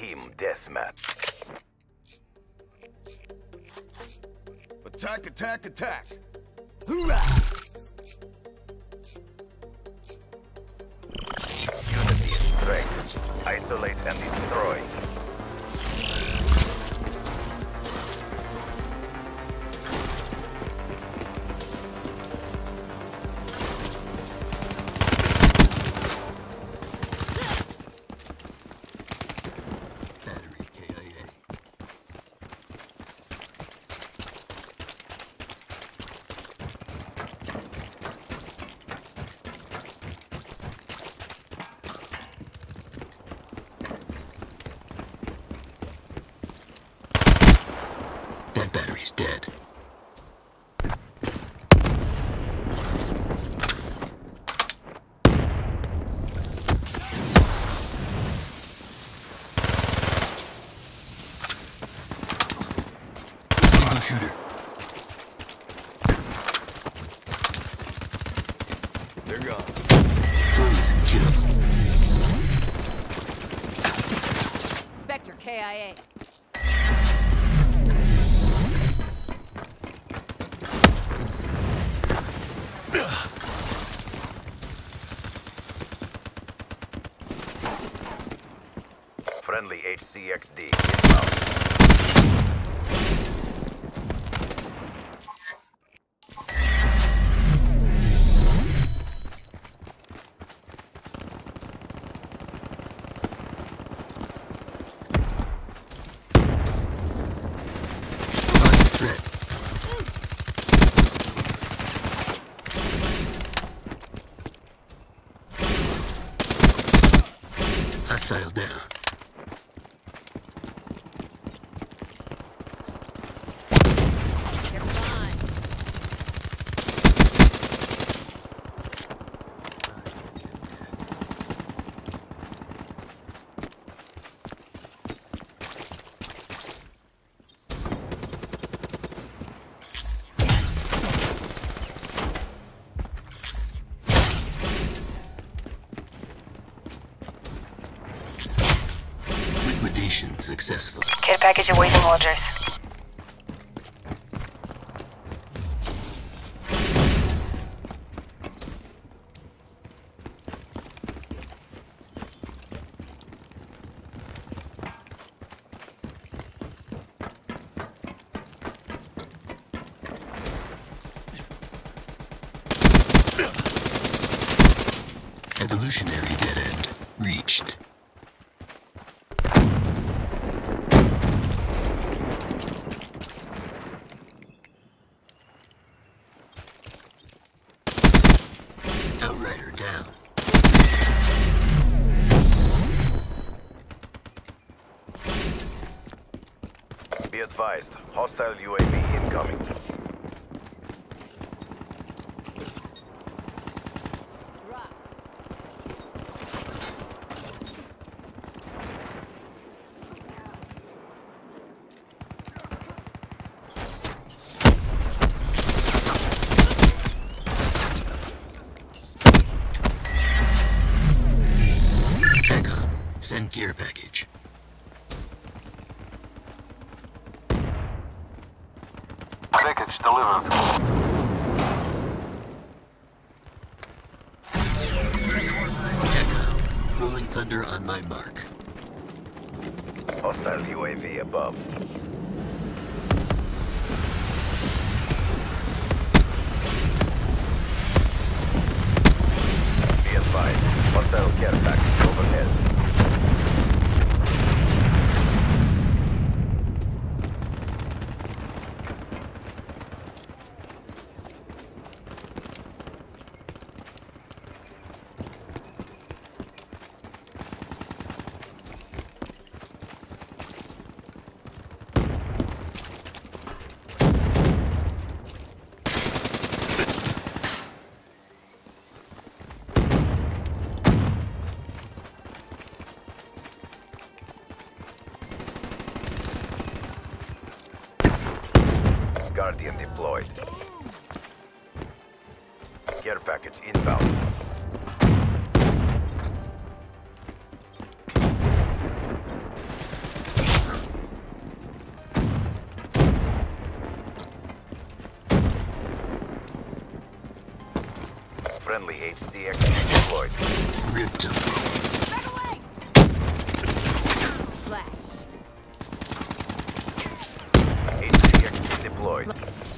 Team deathmatch. Attack, attack, attack! Hoorah! Unity is strength. Isolate and destroy. That battery's dead. Single shooter. They're gone. Please kill. Spectre KIA. Friendly HCXD inbound. Threat. Hostile down. You're fine. Liquidation successful. Care package awaiting orders. Evolutionary dead end reached. Outrider down. Be advised, hostile UAV incoming. Rock. TACOM. Send gear package. Package delivered. TACOM. Rolling thunder on my mark. Hostile UAV above. Be advised, hostile care package overhead. Guardian deployed. Care package inbound. Friendly HCX deployed. Ripped them. Back away! Splash. HCX deployed.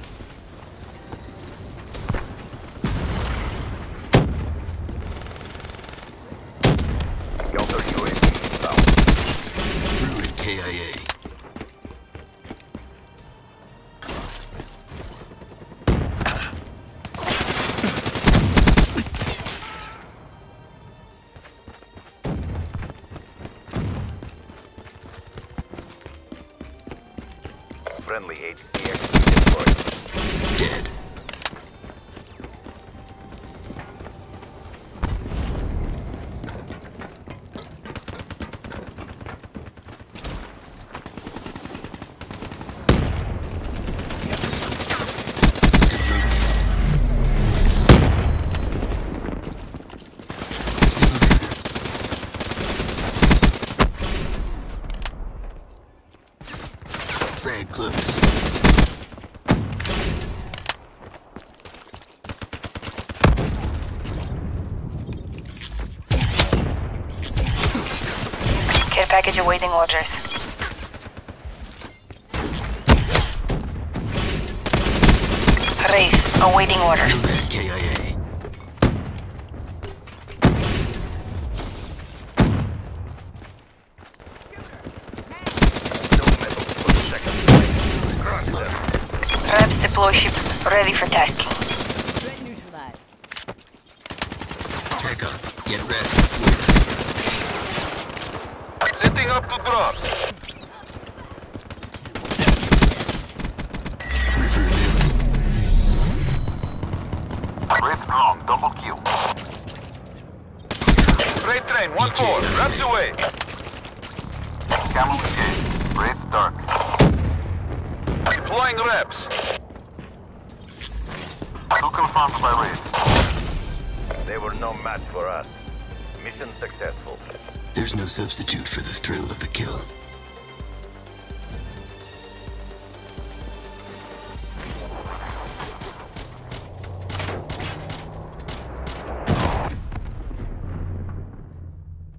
Counter UAV inbound. Ruin KIA. Friendly HCX deployed. Dead. Frag close. Care package awaiting orders. Wraith awaiting orders. Bad KIA. No medals for the second flight. Crush them. Traps deploy ship ready for tasking. Threat neutralized. TACOM. Get rest. Wait. Setting up to drops. Refer them. Wraith drone, double kill. Freight train, 1-4, wraps away. Camel engaged. Wraith dark. Deploying reps. Two confirmed by Wraith. They were no match for us. Mission successful. There's no substitute for the thrill of the kill.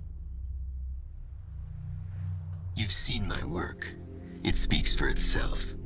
You've seen my work. It speaks for itself.